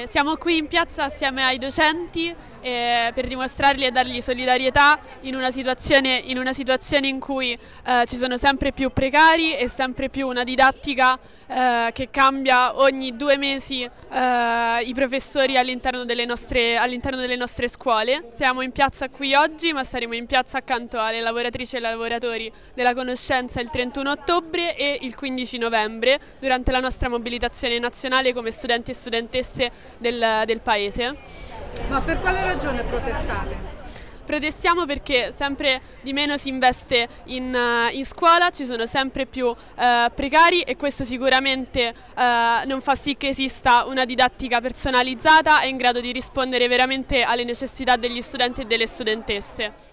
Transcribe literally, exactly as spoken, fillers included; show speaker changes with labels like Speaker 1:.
Speaker 1: Eh, siamo qui in piazza assieme ai docenti eh, per dimostrargli e dargli solidarietà in una situazione in, una situazione in cui eh, ci sono sempre più precari e sempre più una didattica eh, che cambia ogni due mesi eh, i professori all'interno delle nostre, all'interno delle nostre scuole. Siamo in piazza qui oggi, ma saremo in piazza accanto alle lavoratrici e ai lavoratori della conoscenza il trentuno ottobre e il quindici novembre durante la nostra mobilitazione nazionale come studenti e studentesse del, del Paese.
Speaker 2: Ma per quale ragione protestate?
Speaker 1: Protestiamo perché sempre di meno si investe in, in scuola, ci sono sempre più eh, precari e questo sicuramente eh, non fa sì che esista una didattica personalizzata e in grado di rispondere veramente alle necessità degli studenti e delle studentesse.